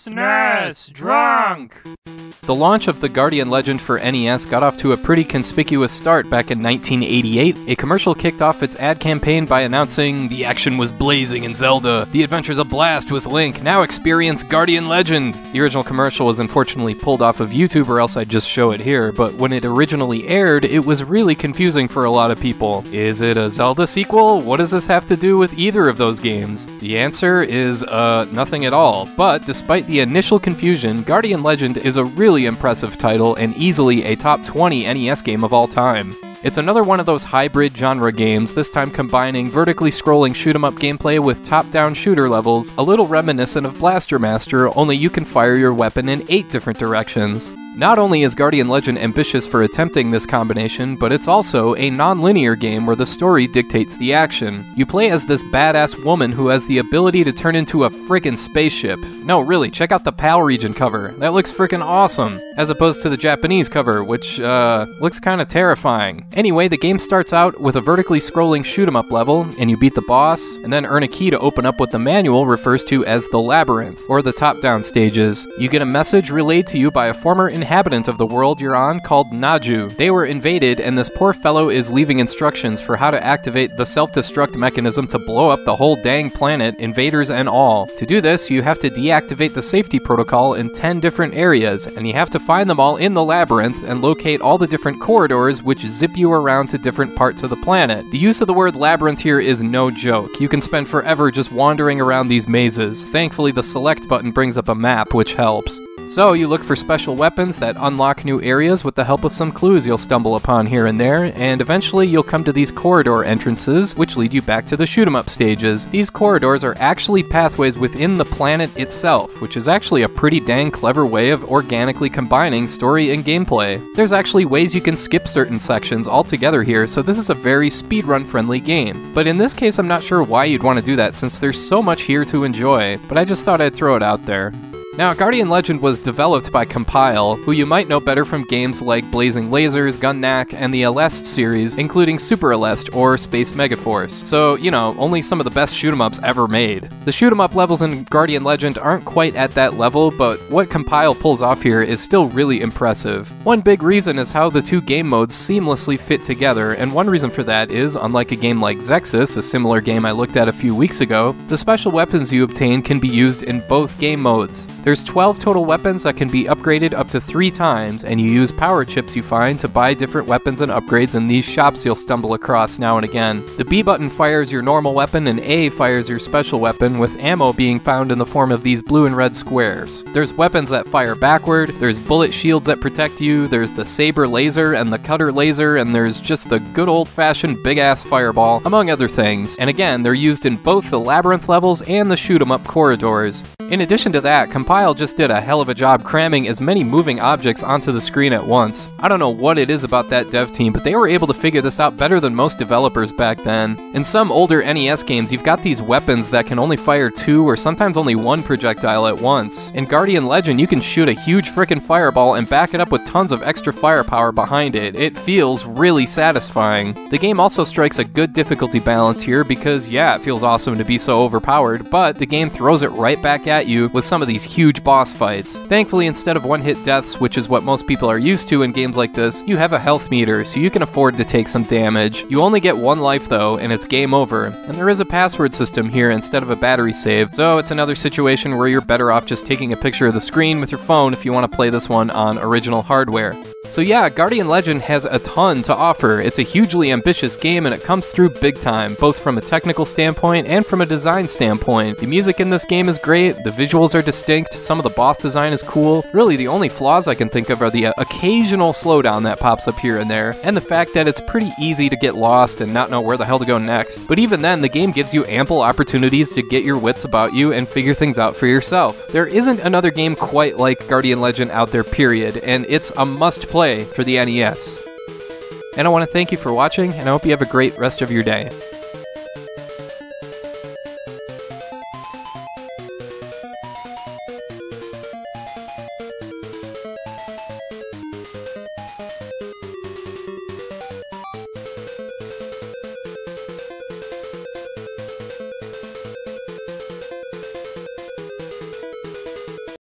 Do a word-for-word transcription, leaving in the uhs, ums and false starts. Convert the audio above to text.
S N E S Drunk! The launch of the Guardian Legend for N E S got off to a pretty conspicuous start back in nineteen eighty-eight. A commercial kicked off its ad campaign by announcing, "The action was blazing in Zelda. The adventure's a blast with Link. Now experience Guardian Legend." The original commercial was unfortunately pulled off of YouTube, or else I'd just show it here, but when it originally aired, it was really confusing for a lot of people. Is it a Zelda sequel? What does this have to do with either of those games? The answer is, uh, nothing at all. But despite the initial confusion, Guardian Legend is a really impressive title and easily a top twenty N E S game of all time. It's another one of those hybrid genre games, this time combining vertically scrolling shoot-'em-up gameplay with top-down shooter levels, a little reminiscent of Blaster Master, only you can fire your weapon in eight different directions. Not only is Guardian Legend ambitious for attempting this combination, but it's also a non-linear game where the story dictates the action. You play as this badass woman who has the ability to turn into a frickin' spaceship. No, really, check out the PAL region cover. That looks frickin' awesome. As opposed to the Japanese cover, which, uh, looks kinda terrifying. Anyway, the game starts out with a vertically scrolling shoot-'em-up level, and you beat the boss, and then earn a key to open up what the manual refers to as the Labyrinth, or the top-down stages. You get a message relayed to you by a former inhabitant of the world you're on called Naju. They were invaded, and this poor fellow is leaving instructions for how to activate the self-destruct mechanism to blow up the whole dang planet, invaders and all. To do this, you have to deactivate the safety protocol in ten different areas, and you have to find them all in the labyrinth and locate all the different corridors which zip you around to different parts of the planet. The use of the word labyrinth here is no joke. You can spend forever just wandering around these mazes. Thankfully, the select button brings up a map, which helps. So, you look for special weapons that unlock new areas with the help of some clues you'll stumble upon here and there, and eventually you'll come to these corridor entrances, which lead you back to the shoot-'em-up stages. These corridors are actually pathways within the planet itself, which is actually a pretty dang clever way of organically combining story and gameplay. There's actually ways you can skip certain sections altogether here, so this is a very speedrun-friendly game. But in this case, I'm not sure why you'd want to do that, since there's so much here to enjoy, but I just thought I'd throw it out there. Now, Guardian Legend was developed by Compile, who you might know better from games like Blazing Lasers, Gun-Knack, and the Aleste series, including Super Aleste or Space Megaforce. So, you know, only some of the best shoot-'em-ups ever made. The shoot-'em-up levels in Guardian Legend aren't quite at that level, but what Compile pulls off here is still really impressive. One big reason is how the two game modes seamlessly fit together, and one reason for that is, unlike a game like Zexus, a similar game I looked at a few weeks ago, the special weapons you obtain can be used in both game modes. There's twelve total weapons that can be upgraded up to three times, and you use power chips you find to buy different weapons and upgrades in these shops you'll stumble across now and again. The B button fires your normal weapon, and A fires your special weapon, with ammo being found in the form of these blue and red squares. There's weapons that fire backward, there's bullet shields that protect you, there's the saber laser and the cutter laser, and there's just the good old-fashioned big-ass fireball, among other things. And again, they're used in both the labyrinth levels and the shoot-'em-up corridors. In addition to that, Compile just did a hell of a job cramming as many moving objects onto the screen at once. I don't know what it is about that dev team, but they were able to figure this out better than most developers back then. In some older N E S games, you've got these weapons that can only fire two or sometimes only one projectile at once. In Guardian Legend, you can shoot a huge frickin' fireball and back it up with tons of extra firepower behind it. It feels really satisfying. The game also strikes a good difficulty balance here because, yeah, it feels awesome to be so overpowered, but the game throws it right back at you with some of these huge boss fights. Thankfully, instead of one-hit deaths, which is what most people are used to in games like this, you have a health meter, so you can afford to take some damage. You only get one life though, and it's game over. And there is a password system here instead of a battery save, so it's another situation where you're better off just taking a picture of the screen with your phone if you want to play this one on original hardware. So yeah, Guardian Legend has a ton to offer. It's a hugely ambitious game and it comes through big time, both from a technical standpoint and from a design standpoint. The music in this game is great, the visuals are distinct, some of the boss design is cool. Really, the only flaws I can think of are the uh, occasional slowdown that pops up here and there, and the fact that it's pretty easy to get lost and not know where the hell to go next. But even then, the game gives you ample opportunities to get your wits about you and figure things out for yourself. There isn't another game quite like Guardian Legend out there, period, and it's a must-play for the N E S. And I want to thank you for watching, and I hope you have a great rest of your day.